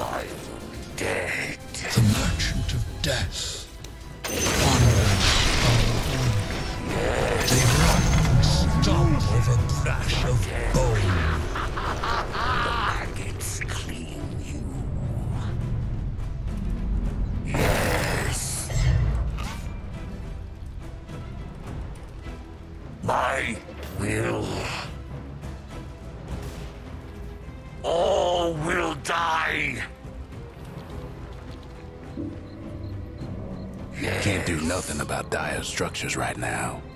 Dead. The merchant of death wanders unwounded. They run and stomp over crash of bone. Maggots clean you. Yes. My will. All will die. Can't do nothing about dire structures right now.